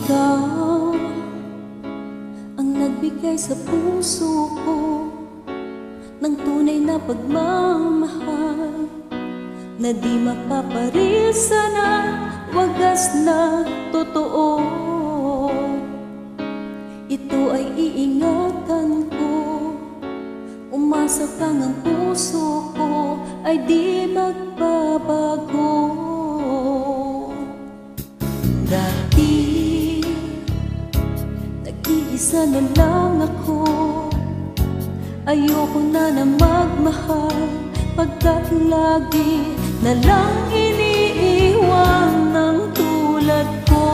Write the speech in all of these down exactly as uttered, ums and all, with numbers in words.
ikaw ang nagbigay sa puso ko ng tunay na pagmamahal na di mapaparisa na wagas na totoo. Ito ay iingatan ko, umasa kang ang puso ko ay di magbabago. Dati nag-iisa na lang ako, ayoko na na magmahal pagkat lagi na lang iniiwan ng tulad ko.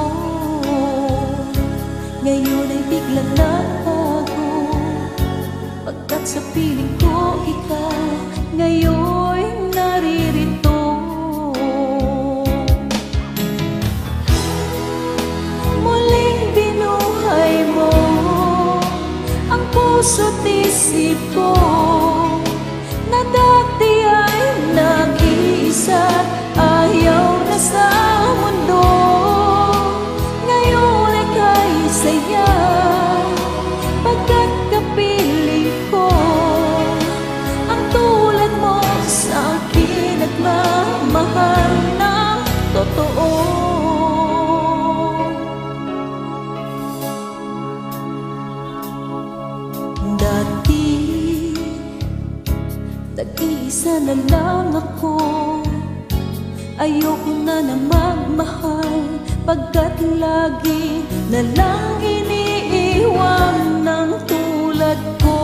Ngayon ay biglang nagbago pagkat sa piling ko ikaw ngayon naririto. Muling binuhay mo ang puso't isip ko na dati ay nag-iisa, ayaw na sa mundo. Ngayon ay kay saya pagkat kapiling ko ang tulad mo sa akin at mamahal ng totoo. Dati nag-iisa na lang ako, ayoko na na magmahal pagkat lagi na lang iniiwan ng tulad ko.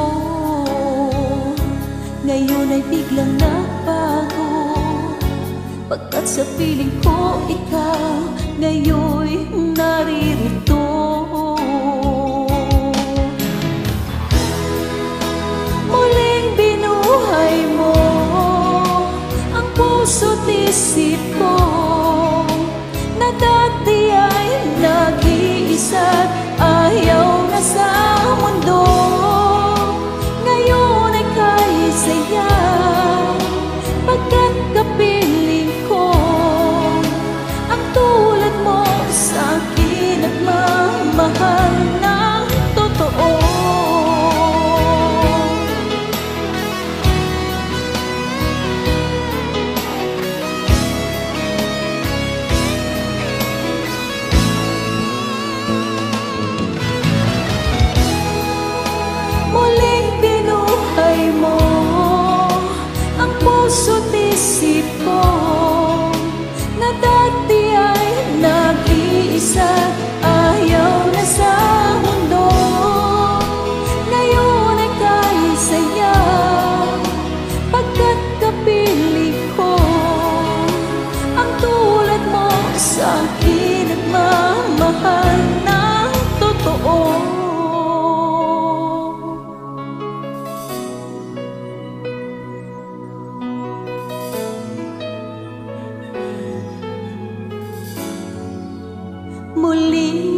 Ngayon ay biglang nagbago pagkat sa piling ko ikaw ngayon naririto. Muling binuhay mo ang puso't isip ko na dati ay nag-iisa, ayaw na sa mundo. Ngayon ay kay saya pagkat kapiling ko ang tulad mo sa akin at mamahal ng totoo. Puso't isip ko na dati ay nag-iisa, ayaw na sa mundo. Ngayon ay kay saya pagkat kapiling ko ang tulad mo sa akin at mamahal ng totoo. Muling